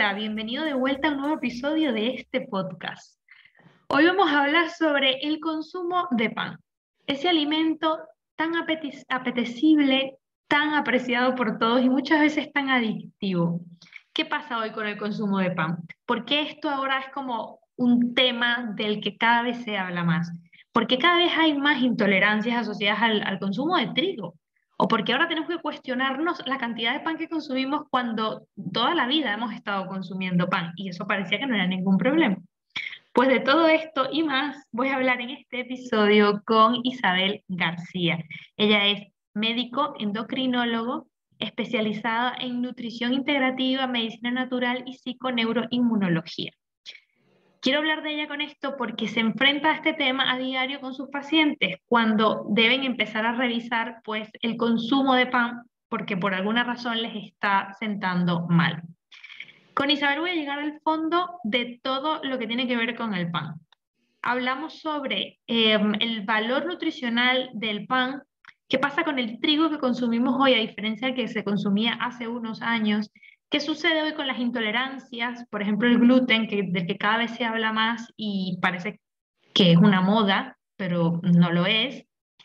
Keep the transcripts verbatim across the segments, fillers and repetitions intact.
Hola, bienvenido de vuelta a un nuevo episodio de este podcast. Hoy vamos a hablar sobre el consumo de pan, ese alimento tan apete- apetecible, tan apreciado por todos y muchas veces tan adictivo. ¿Qué pasa hoy con el consumo de pan? ¿Por qué esto ahora es como un tema del que cada vez se habla más? Porque cada vez hay más intolerancias asociadas al, al consumo de trigo. O porque ahora tenemos que cuestionarnos la cantidad de pan que consumimos cuando toda la vida hemos estado consumiendo pan y eso parecía que no era ningún problema. Pues de todo esto y más voy a hablar en este episodio con Isabel García. Ella es médico endocrinólogo especializada en nutrición integrativa, medicina natural y psiconeuroinmunología. Quiero hablar de ella con esto porque se enfrenta a este tema a diario con sus pacientes cuando deben empezar a revisar pues, el consumo de pan porque por alguna razón les está sentando mal. Con Isabel voy a llegar al fondo de todo lo que tiene que ver con el pan. Hablamos sobre eh, el valor nutricional del pan, qué pasa con el trigo que consumimos hoy a diferencia del que se consumía hace unos años, qué sucede hoy con las intolerancias, por ejemplo el gluten, que, del que cada vez se habla más y parece que es una moda, pero no lo es.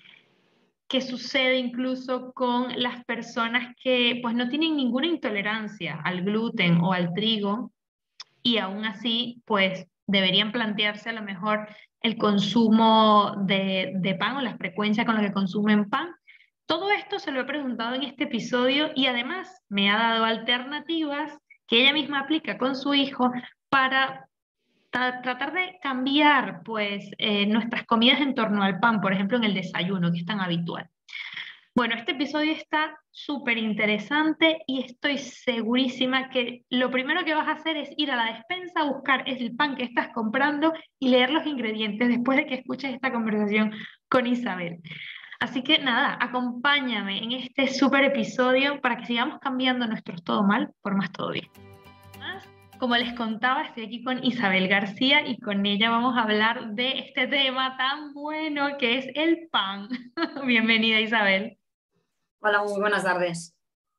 ¿Qué sucede incluso con las personas que pues, no tienen ninguna intolerancia al gluten o al trigo y aún así pues deberían plantearse a lo mejor el consumo de, de pan o la frecuencia con la que consumen pan? Todo esto se lo he preguntado en este episodio y además me ha dado alternativas que ella misma aplica con su hijo para tra- tratar de cambiar pues eh, nuestras comidas en torno al pan, por ejemplo en el desayuno, que es tan habitual. Bueno, este episodio está súper interesante y estoy segurísima que lo primero que vas a hacer es ir a la despensa, buscar el pan que estás comprando y leer los ingredientes después de que escuches esta conversación con Isabel. Así que nada, acompáñame en este súper episodio para que sigamos cambiando nuestros todo mal por más todo bien. Más, como les contaba, estoy aquí con Isabel García y con ella vamos a hablar de este tema tan bueno que es el pan. Bienvenida, Isabel. Hola, muy buenas tardes.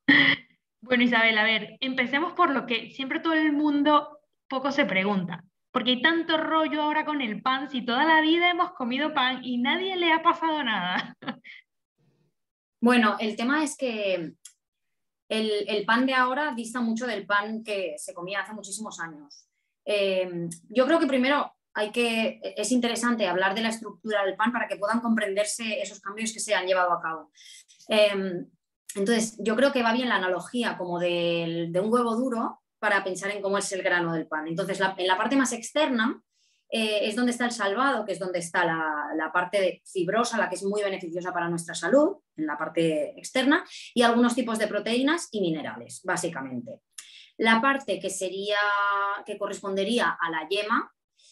Bueno, Isabel, a ver, empecemos por lo que siempre todo el mundo poco se pregunta. Porque hay tanto rollo ahora con el pan, si toda la vida hemos comido pan y nadie le ha pasado nada. Bueno, el tema es que el, el pan de ahora dista mucho del pan que se comía hace muchísimos años. Eh, yo creo que primero hay que, es interesante hablar de la estructura del pan para que puedan comprenderse esos cambios que se han llevado a cabo. Eh, entonces, yo creo que va bien la analogía como de, de un huevo duro para pensar en cómo es el grano del pan. Entonces, la, en la parte más externa eh, es donde está el salvado, que es donde está la, la parte fibrosa, la que es muy beneficiosa para nuestra salud, en la parte externa, y algunos tipos de proteínas y minerales, básicamente. La parte que sería, que correspondería a la yema,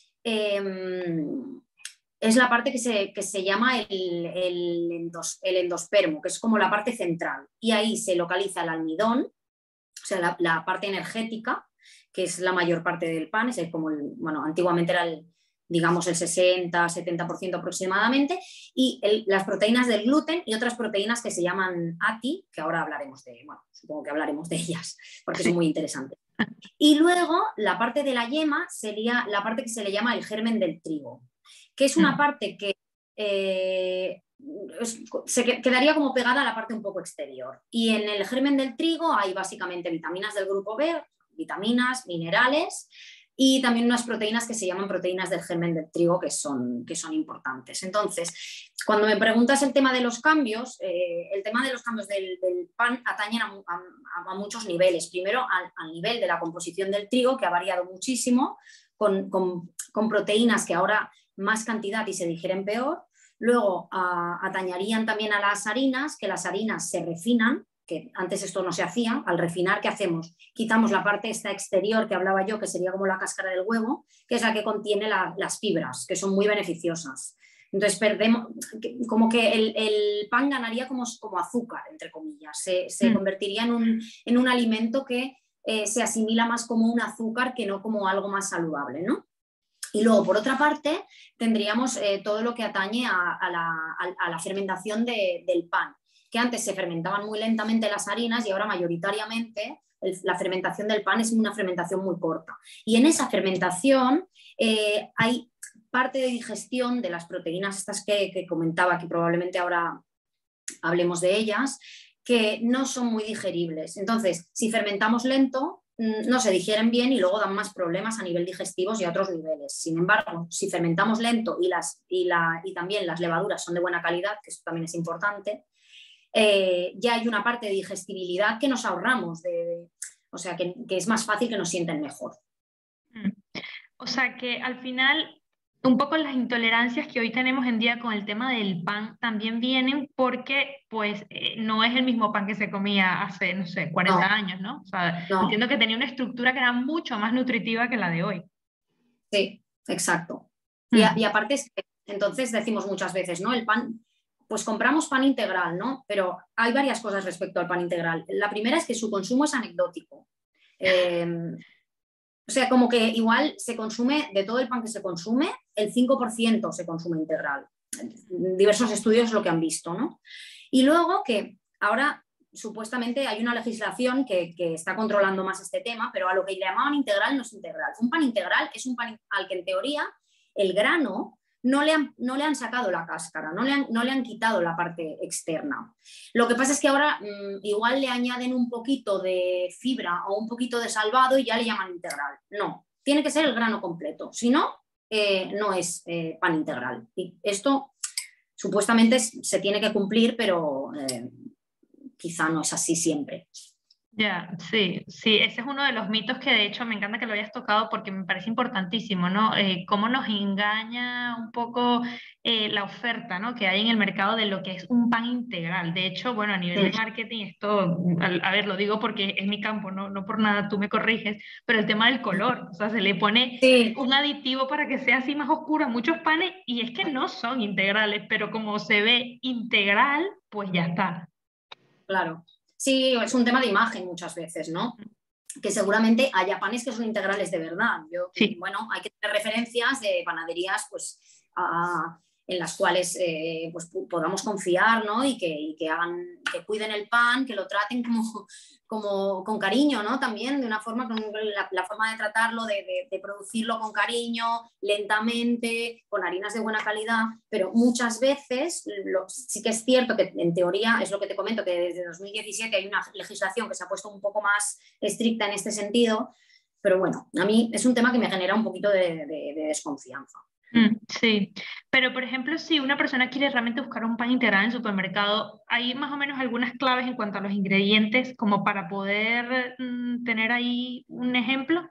eh, es la parte que se, que se llama el, el, endos, el endospermo, que es como la parte central. Y ahí se localiza el almidón, o sea, la, la parte energética, que es la mayor parte del pan, es el, como el, bueno, antiguamente era el, digamos, el sesenta, setenta por ciento aproximadamente, y el, las proteínas del gluten y otras proteínas que se llaman A T I, que ahora hablaremos de, bueno, supongo que hablaremos de ellas, porque son muy interesantes. Y luego la parte de la yema sería la parte que se le llama el germen del trigo, que es una parte que eh, es, se quedaría como pegada a la parte un poco exterior. Y en el germen del trigo hay básicamente vitaminas del grupo B, vitaminas, minerales y también unas proteínas que se llaman proteínas del germen del trigo que son, que son importantes. Entonces, cuando me preguntas el tema de los cambios, eh, el tema de los cambios del, del pan atañen a, a, a muchos niveles. Primero, al, al nivel de la composición del trigo, que ha variado muchísimo, con, con, con proteínas que ahora más cantidad y se digieren peor. Luego, a, atañarían también a las harinas, que las harinas se refinan, que antes esto no se hacía. Al refinar, ¿qué hacemos? Quitamos la parte esta exterior que hablaba yo, que sería como la cáscara del huevo, que es la que contiene la, las fibras, que son muy beneficiosas. Entonces, perdemos, como que el, el pan ganaría como, como azúcar, entre comillas, se, se mm. convertiría en un, en un alimento que eh, se asimila más como un azúcar que no como algo más saludable, ¿no? Y luego, por otra parte, tendríamos eh, todo lo que atañe a, a, la, a, a la fermentación de, del pan, que antes se fermentaban muy lentamente las harinas y ahora mayoritariamente el, la fermentación del pan es una fermentación muy corta. Y en esa fermentación eh, hay parte de digestión de las proteínas estas que, que comentaba, que probablemente ahora hablemos de ellas, que no son muy digeribles. Entonces, si fermentamos lento, no se digieren bien y luego dan más problemas a nivel digestivos y a otros niveles. Sin embargo, si fermentamos lento y, las, y, la, y también las levaduras son de buena calidad, que eso también es importante, eh, ya hay una parte de digestibilidad que nos ahorramos, de, de, o sea, que, que es más fácil que nos sienten mejor. O sea que al final un poco las intolerancias que hoy tenemos en día con el tema del pan también vienen porque pues eh, no es el mismo pan que se comía hace, no sé, cuarenta No, años, ¿no? O sea, no. entiendo que tenía una estructura que era mucho más nutritiva que la de hoy. Sí, exacto. Mm. Y, a, y aparte, es que, entonces decimos muchas veces, ¿no? El pan, pues compramos pan integral, ¿no? Pero hay varias cosas respecto al pan integral. La primera es que su consumo es anecdótico. Eh, O sea, como que igual se consume, de todo el pan que se consume, el cinco por ciento se consume integral. Diversos estudios lo que han visto, ¿no? Y luego que ahora supuestamente hay una legislación que, que está controlando más este tema, pero a lo que le llamaban integral no es integral. Un pan integral es un pan al que en teoría el grano no le han, no le han sacado la cáscara, no le han, no le han quitado la parte externa. Lo que pasa es que ahora mmm, igual le añaden un poquito de fibra o un poquito de salvado y ya le llaman integral. No, tiene que ser el grano completo, si no, eh, no es eh, pan integral. Y esto supuestamente se tiene que cumplir, pero eh, quizá no es así siempre. Ya, sí, sí, ese es uno de los mitos que de hecho me encanta que lo hayas tocado porque me parece importantísimo, ¿no? Eh, cómo nos engaña un poco eh, la oferta, ¿no? Que hay en el mercado de lo que es un pan integral. De hecho, bueno, a nivel de marketing, esto, a, a ver, lo digo porque es mi campo, ¿no? No por nada, tú me corriges, pero el tema del color, o sea, se le pone Sí. un aditivo para que sea así más oscuro a muchos panes y es que no son integrales, pero como se ve integral, pues ya está. Claro. Sí, es un tema de imagen muchas veces, ¿no? Que seguramente haya panes que son integrales de verdad. Yo, Sí. bueno, hay que tener referencias de panaderías pues, a, en las cuales eh, pues, podamos confiar, ¿no? Y que, y que hagan, que cuiden el pan, que lo traten como, como con cariño, ¿no? También de una forma, con la, la forma de tratarlo, de, de, de producirlo con cariño, lentamente, con harinas de buena calidad, pero muchas veces lo, sí que es cierto que en teoría, es lo que te comento, que desde dos mil diecisiete hay una legislación que se ha puesto un poco más estricta en este sentido, pero bueno, a mí es un tema que me genera un poquito de, de, de desconfianza. Mm, sí, pero por ejemplo, si una persona quiere realmente buscar un pan integral en el supermercado, ¿hay más o menos algunas claves en cuanto a los ingredientes como para poder mm, tener ahí un ejemplo?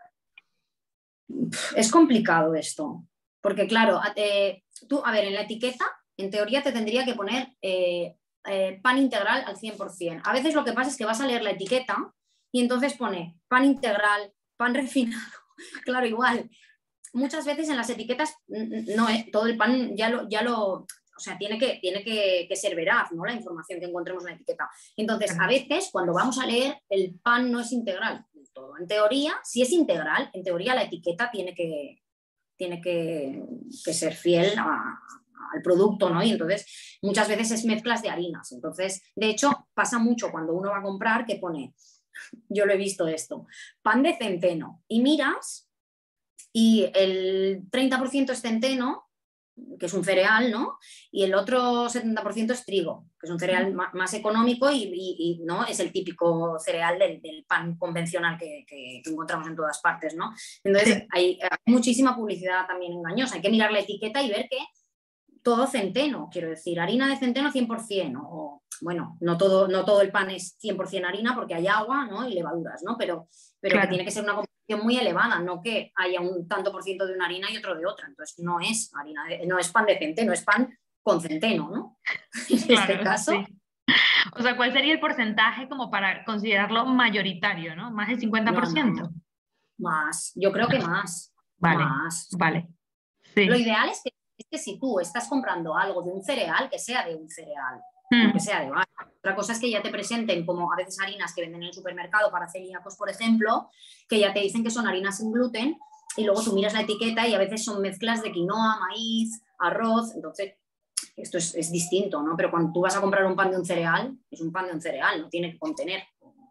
Es complicado esto, porque claro, eh, tú, a ver, en la etiqueta, en teoría te tendría que poner eh, eh, pan integral al cien por cien. A veces lo que pasa es que vas a leer la etiqueta y entonces pone pan integral, pan refinado, claro, igual. Muchas veces en las etiquetas, no, eh, todo el pan ya lo, ya lo, o sea, tiene que, tiene que, que ser veraz, ¿no? La información que encontremos en la etiqueta. Entonces, a veces, cuando vamos a leer, el pan no es integral del todo. En teoría, si es integral, en teoría la etiqueta tiene que, tiene que, que ser fiel a, al producto, ¿no? Y entonces, muchas veces es mezclas de harinas. Entonces, de hecho, pasa mucho cuando uno va a comprar que pone, yo lo he visto esto, pan de centeno, y miras y el treinta por ciento es centeno, que es un cereal, ¿no? Y el otro setenta por ciento es trigo, que es un cereal más, más económico y, y, y no es el típico cereal del, del pan convencional que, que, que encontramos en todas partes, ¿no? Entonces sí. hay, hay muchísima publicidad también engañosa, hay que mirar la etiqueta y ver que todo centeno, quiero decir, harina de centeno cien por cien, o bueno, no todo, no todo el pan es cien por cien harina porque hay agua, ¿no? Y levaduras, ¿no? Pero, pero claro, que tiene que ser una composición muy elevada, no que haya un tanto por ciento de una harina y otro de otra. Entonces no es harina, de, no es pan de centeno, es pan con centeno, ¿no? En claro, este caso. Sí. O sea, ¿cuál sería el porcentaje como para considerarlo mayoritario, ¿no? ¿Más del cincuenta por ciento? No, no. Más, yo creo que más. Vale, más. Vale. Sí. Lo ideal es que, es que si tú estás comprando algo de un cereal, que sea de un cereal. Mm. Que sea de vaca. Otra cosa es que ya te presenten como a veces harinas que venden en el supermercado para celíacos, por ejemplo, que ya te dicen que son harinas sin gluten y luego tú miras la etiqueta y a veces son mezclas de quinoa, maíz, arroz, entonces esto es, es distinto, ¿no? Pero cuando tú vas a comprar un pan de un cereal, es un pan de un cereal, no tiene que contener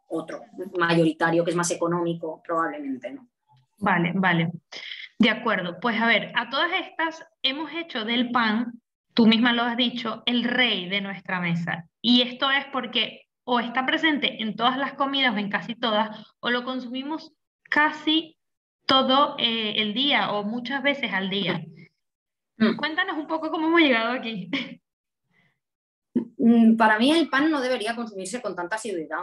otro mayoritario que es más económico probablemente, ¿no? Vale, vale. De acuerdo. Pues a ver, a todas estas hemos hecho del pan, tú misma lo has dicho, el rey de nuestra mesa. Y esto es porque o está presente en todas las comidas o en casi todas, o lo consumimos casi todo eh, el día o muchas veces al día. Mm. Cuéntanos un poco cómo hemos llegado aquí. Para mí el pan no debería consumirse con tanta asiduidad.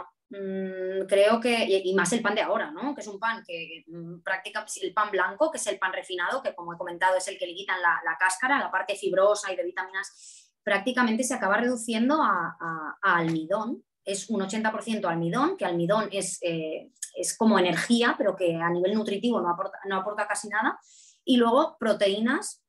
Creo que, y más el pan de ahora, ¿no? Que es un pan que practica el pan blanco, que es el pan refinado, que como he comentado es el que le quitan la, la cáscara, la parte fibrosa y de vitaminas, prácticamente se acaba reduciendo a, a, a almidón. Es un ochenta por ciento almidón, que almidón es, eh, es como energía, pero que a nivel nutritivo no aporta, no aporta casi nada. Y luego proteínas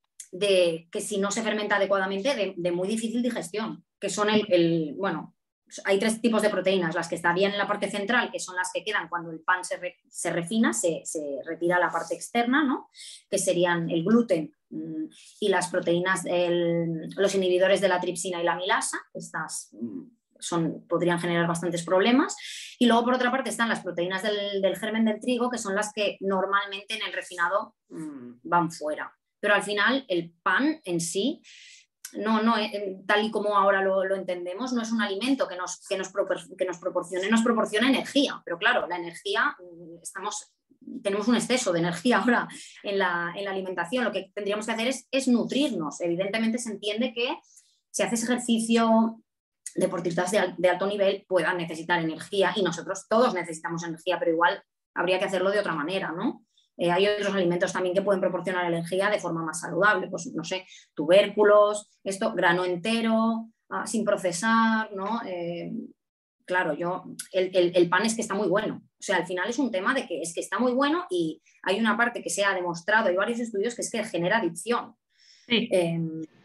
de, que si no se fermenta adecuadamente, de, de muy difícil digestión, que son el, el, bueno, hay tres tipos de proteínas, las que estarían en la parte central, que son las que quedan cuando el pan se, re, se refina, se, se retira la parte externa, ¿no? Que serían el gluten mmm, y las proteínas, el, los inhibidores de la tripsina y la amilasa, estas mmm, son, podrían generar bastantes problemas. Y luego, por otra parte, están las proteínas del, del germen del trigo, que son las que normalmente en el refinado mmm, van fuera. Pero al final el pan en sí, no, no, tal y como ahora lo, lo entendemos, no es un alimento que nos, que, nos que nos proporcione, nos proporciona energía. Pero claro, la energía, estamos, tenemos un exceso de energía ahora en la, en la alimentación. Lo que tendríamos que hacer es, es nutrirnos. Evidentemente se entiende que si haces ejercicio, deportistas de, de alto nivel puedan necesitar energía y nosotros todos necesitamos energía, pero igual habría que hacerlo de otra manera, ¿no? Eh, hay otros alimentos también que pueden proporcionar energía de forma más saludable, pues no sé, tubérculos, esto, grano entero, ah, sin procesar, ¿no? Eh, claro, yo, el, el, el pan es que está muy bueno, o sea, al final es un tema de que es que está muy bueno y hay una parte que se ha demostrado, hay varios estudios que es que genera adicción. Sí. Eh,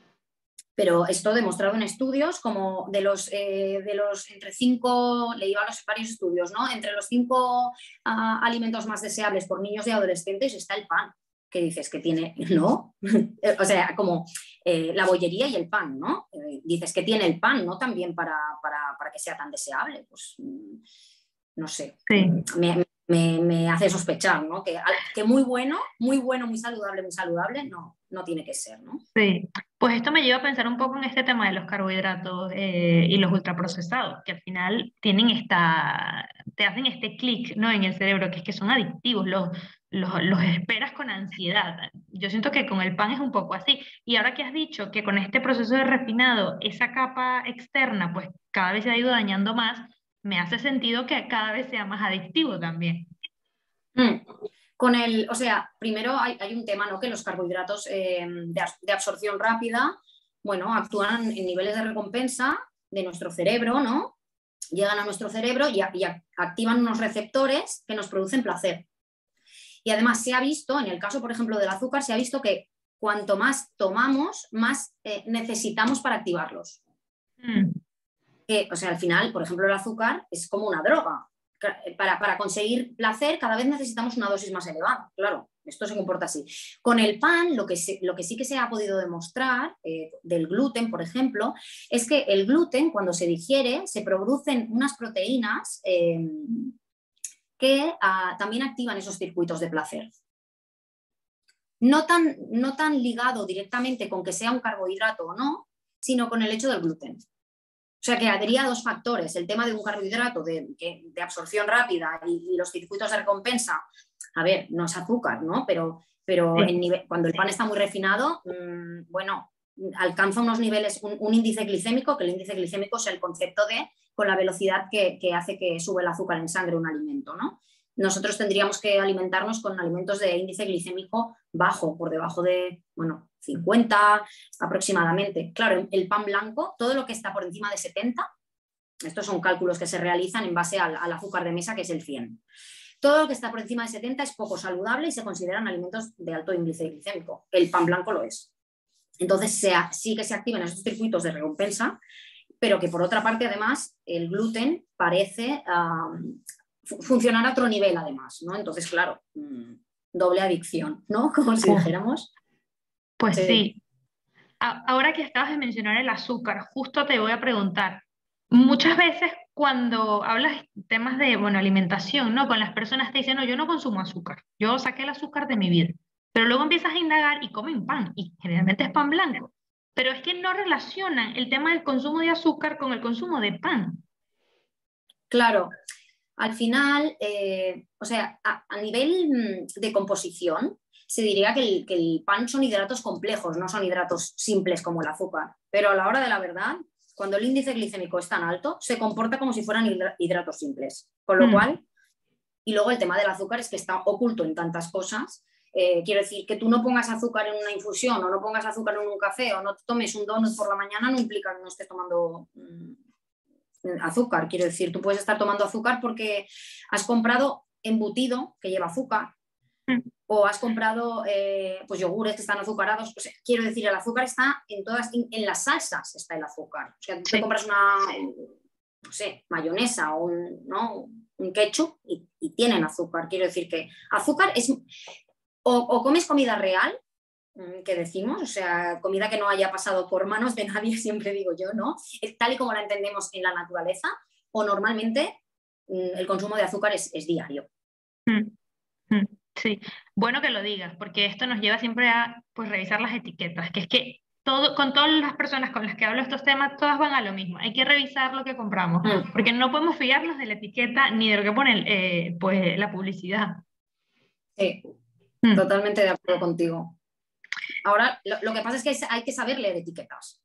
pero esto demostrado en estudios como de los, eh, de los entre cinco, le iba a los varios estudios, ¿no? Entre los cinco uh, alimentos más deseables por niños y adolescentes está el pan, que dices que tiene, ¿no? O sea, como eh, la bollería y el pan, ¿no? Eh, dices que tiene el pan, ¿no? También para, para, para que sea tan deseable, pues no sé. Sí. Me, me, me hace sospechar, ¿no? Que, que muy bueno, muy bueno, muy saludable, muy saludable, no, no tiene que ser, ¿no? Sí, pues esto me lleva a pensar un poco en este tema de los carbohidratos eh, y los ultraprocesados, que al final tienen esta, te hacen este clic, ¿no? En el cerebro, que es que son adictivos, los, los, los esperas con ansiedad. Yo siento que con el pan es un poco así. Y ahora que has dicho que con este proceso de refinado, esa capa externa, pues cada vez se ha ido dañando más, me hace sentido que cada vez sea más adictivo también. Mm. Con el, o sea, primero hay, hay un tema, ¿no? Que los carbohidratos eh, de, de absorción rápida, bueno, actúan en niveles de recompensa de nuestro cerebro, ¿no? Llegan a nuestro cerebro y, a, y a, activan unos receptores que nos producen placer. Y además se ha visto, en el caso, por ejemplo, del azúcar, se ha visto que cuanto más tomamos, más eh, necesitamos para activarlos. Mm. Que, o sea, al final, por ejemplo, el azúcar es como una droga. Para, para conseguir placer cada vez necesitamos una dosis más elevada, claro, esto se comporta así. Con el pan, lo que, se, lo que sí que se ha podido demostrar eh, del gluten, por ejemplo, es que el gluten, cuando se digiere, se producen unas proteínas eh, que ah, también activan esos circuitos de placer. No tan, no tan ligado directamente con que sea un carbohidrato o no, sino con el hecho del gluten. O sea que habría dos factores, el tema de un carbohidrato de, de absorción rápida y, y los circuitos de recompensa. A ver, no es azúcar, ¿no? Pero, pero Sí. en nivel, cuando el pan está muy refinado, mmm, bueno, alcanza unos niveles, un, un índice glicémico, que el índice glicémico es el concepto de con la velocidad que, que hace que sube el azúcar en sangre un alimento, ¿no? Nosotros tendríamos que alimentarnos con alimentos de índice glicémico bajo, por debajo de, bueno, cincuenta aproximadamente. Claro, el pan blanco, todo lo que está por encima de setenta, estos son cálculos que se realizan en base al, al azúcar de mesa, que es el cien. Todo lo que está por encima de setenta es poco saludable y se consideran alimentos de alto índice glicémico. El pan blanco lo es. Entonces se, sí que se activan esos circuitos de recompensa, pero que por otra parte además el gluten parece um, funcionar a otro nivel además, ¿no? Entonces, claro, mmm, doble adicción, ¿no? Como si dijéramos. Pues sí. sí. A- Ahora que acabas de mencionar el azúcar, justo te voy a preguntar, muchas veces cuando hablas temas de, bueno, alimentación, ¿no? Con las personas te dicen, no, yo no consumo azúcar, yo saqué el azúcar de mi vida. Pero luego empiezas a indagar y comen pan, y generalmente es pan blanco. Pero es que no relacionan el tema del consumo de azúcar con el consumo de pan. Claro, al final, eh, o sea, a, a nivel mm, de composición, se diría que el, que el pan son hidratos complejos, no son hidratos simples como el azúcar. Pero a la hora de la verdad, cuando el índice glicémico es tan alto, se comporta como si fueran hidratos simples. Con lo Mm, cual, y luego el tema del azúcar es que está oculto en tantas cosas. Eh, quiero decir, que tú no pongas azúcar en una infusión o no pongas azúcar en un café o no tomes un donut por la mañana no implica que no estés tomando mm, azúcar. Quiero decir, tú puedes estar tomando azúcar porque has comprado embutido que lleva azúcar mm, o has comprado eh, pues yogures que están azucarados. O sea, quiero decir, el azúcar está en todas, en, en las salsas está el azúcar. O sea, tú te sí, compras una, no sé, mayonesa o un, ¿no? un ketchup y, y tienen azúcar. Quiero decir que azúcar es... O, o comes comida real, que decimos, o sea, comida que no haya pasado por manos de nadie, siempre digo yo, ¿no? Es tal y como la entendemos en la naturaleza, o normalmente el consumo de azúcar es, es diario. mm, mm, sí. Bueno que lo digas, porque esto nos lleva siempre a, pues, revisar las etiquetas, que es que todo, con todas las personas con las que hablo estos temas, todas van a lo mismo. Hay que revisar lo que compramos, Mm, porque no podemos fiarnos de la etiqueta ni de lo que pone eh, pues, la publicidad. sí, Mm, totalmente de acuerdo contigo. Ahora, lo, lo que pasa es que hay que saber leer etiquetas.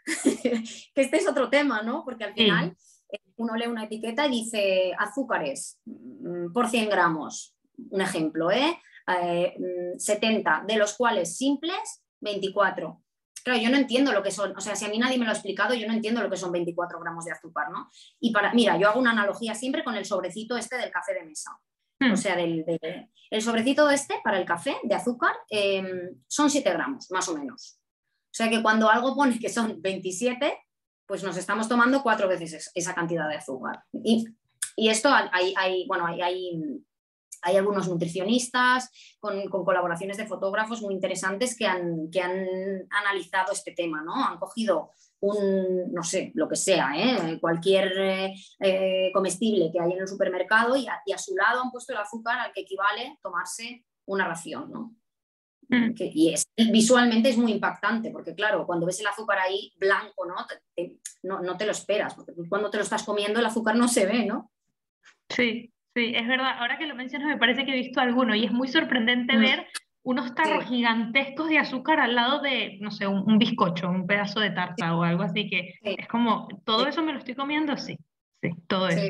Que este es otro tema, ¿no? Porque al sí, final eh, uno lee una etiqueta y dice azúcares mm, por cien gramos, un ejemplo, ¿eh? Eh, mm, setenta, de los cuales simples, veinticuatro. Claro, yo no entiendo lo que son, o sea, si a mí nadie me lo ha explicado, yo no entiendo lo que son veinticuatro gramos de azúcar, ¿no? Y para, mira, yo hago una analogía siempre con el sobrecito este del café de mesa. O mm, sea, del, de, el sobrecito este para el café de azúcar eh, son siete gramos, más o menos. O sea que cuando algo pone que son veintisiete, pues nos estamos tomando cuatro veces esa cantidad de azúcar. Y, y esto hay, hay, bueno, hay, hay, hay algunos nutricionistas con, con, colaboraciones de fotógrafos muy interesantes que han, que han analizado este tema, ¿no? Han cogido un, no sé, lo que sea, ¿eh? cualquier eh, comestible que hay en el supermercado y a, y a su lado han puesto el azúcar al que equivale tomarse una ración, ¿no? mm. Que, y es, visualmente es muy impactante, porque claro, cuando ves el azúcar ahí blanco, ¿no? Te, te, no, no te lo esperas, porque cuando te lo estás comiendo el azúcar no se ve, ¿no? Sí, sí, es verdad. Ahora que lo mencionas, me parece que he visto alguno y es muy sorprendente Mm, ver unos tarros sí, gigantescos de azúcar al lado de, no sé, un, un bizcocho, un pedazo de tarta o algo así, que sí, es como, ¿todo sí, eso me lo estoy comiendo? Sí, sí, todo eso. sí,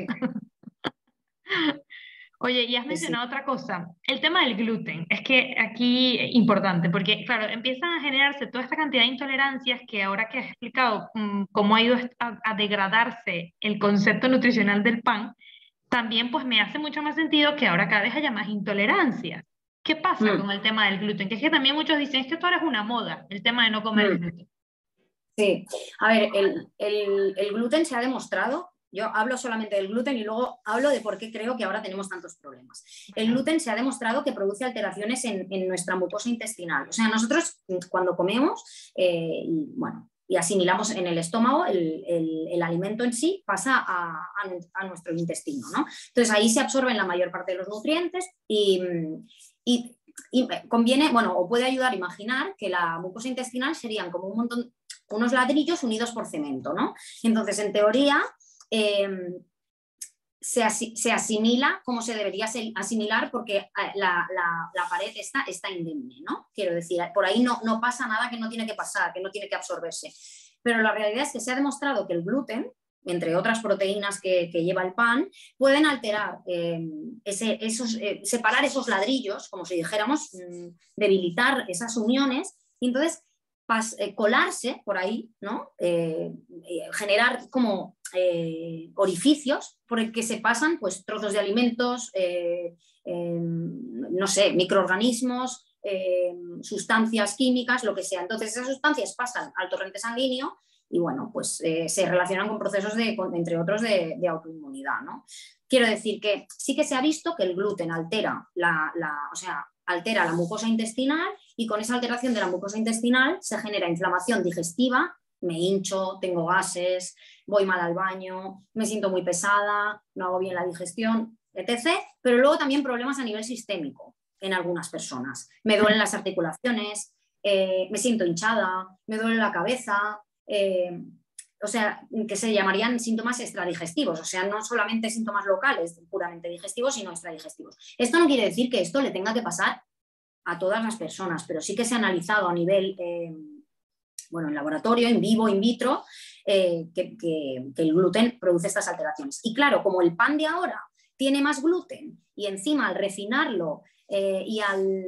Oye, y has sí, sí. mencionado otra cosa, el tema del gluten. Es que aquí es importante, porque claro, empiezan a generarse toda esta cantidad de intolerancias que ahora que has explicado mm, cómo ha ido a, a degradarse el concepto nutricional del pan, también pues me hace mucho más sentido que ahora cada vez haya más intolerancias. ¿Qué pasa Mm, con el tema del gluten? Que es que también muchos dicen, es que esto ahora es una moda, el tema de no comer mm. gluten. Sí, a ver, el, el, el gluten se ha demostrado, yo hablo solamente del gluten y luego hablo de por qué creo que ahora tenemos tantos problemas. El Vale. gluten se ha demostrado que produce alteraciones en, en nuestra mucosa intestinal. O sea, nosotros cuando comemos, eh, y, bueno, y asimilamos en el estómago, el, el, el alimento en sí pasa a, a, a, nuestro intestino, ¿no? Entonces ahí se absorben la mayor parte de los nutrientes y, y, y conviene, bueno, o puede ayudar a imaginar que la mucosa intestinal serían como un montón, unos ladrillos unidos por cemento, ¿no? Entonces, en teoría, eh, se, asi se, asimila como se debería asimilar porque la, la, la pared está, está indemne, ¿no? Quiero decir, por ahí no, no pasa nada que no tiene que pasar, que no tiene que absorberse. Pero la realidad es que se ha demostrado que el gluten, entre otras proteínas que, que lleva el pan, pueden alterar, eh, ese, esos, eh, separar esos ladrillos, como si dijéramos, mmm, debilitar esas uniones, y entonces pas, eh, colarse por ahí, ¿no? Eh, eh, generar como eh, orificios por el que se pasan pues, trozos de alimentos, eh, eh, no sé, microorganismos, eh, sustancias químicas, lo que sea. Entonces esas sustancias pasan al torrente sanguíneo y bueno, pues eh, se relacionan con procesos de, con, entre otros de, de autoinmunidad, ¿no? Quiero decir que sí que se ha visto que el gluten altera la, la, o sea, altera la mucosa intestinal y con esa alteración de la mucosa intestinal se genera inflamación digestiva me hincho, tengo gases, voy mal al baño, me siento muy pesada, no hago bien la digestión, etcétera. Pero luego también problemas a nivel sistémico en algunas personas. Me duelen las articulaciones, eh, me siento hinchada, me duele la cabeza, eh, o sea, que se llamarían síntomas extradigestivos, o sea, no solamente síntomas locales puramente digestivos, sino extradigestivos. Esto no quiere decir que esto le tenga que pasar a todas las personas, pero sí que se ha analizado a nivel, eh, bueno, en laboratorio, in vivo, in vitro, eh, que, que, que el gluten produce estas alteraciones. Y claro, como el pan de ahora tiene más gluten y encima al refinarlo eh, y al,